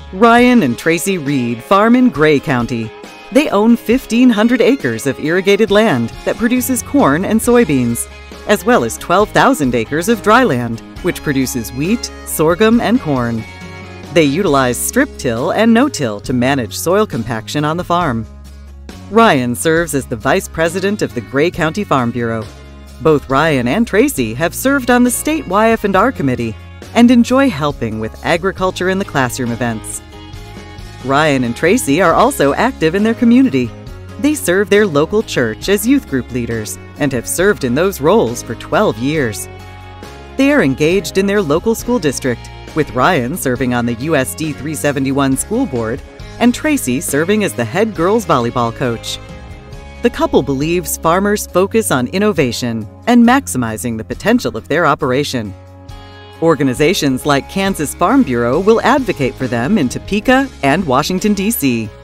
Ryan and Tracy Reed farm in Gray County. They own 1,500 acres of irrigated land that produces corn and soybeans, as well as 12,000 acres of dry land, which produces wheat, sorghum, and corn. They utilize strip-till and no-till to manage soil compaction on the farm. Ryan serves as the Vice President of the Gray County Farm Bureau. Both Ryan and Tracy have served on the state YF&R committee and enjoy helping with agriculture in the classroom events. Ryan and Tracy are also active in their community. They serve their local church as youth group leaders and have served in those roles for 12 years. They are engaged in their local school district, with Ryan serving on the USD 371 school board and Tracy serving as the head girls volleyball coach. The couple believes farmers focus on innovation and maximizing the potential of their operation. Organizations like Kansas Farm Bureau will advocate for them in Topeka and Washington, D.C.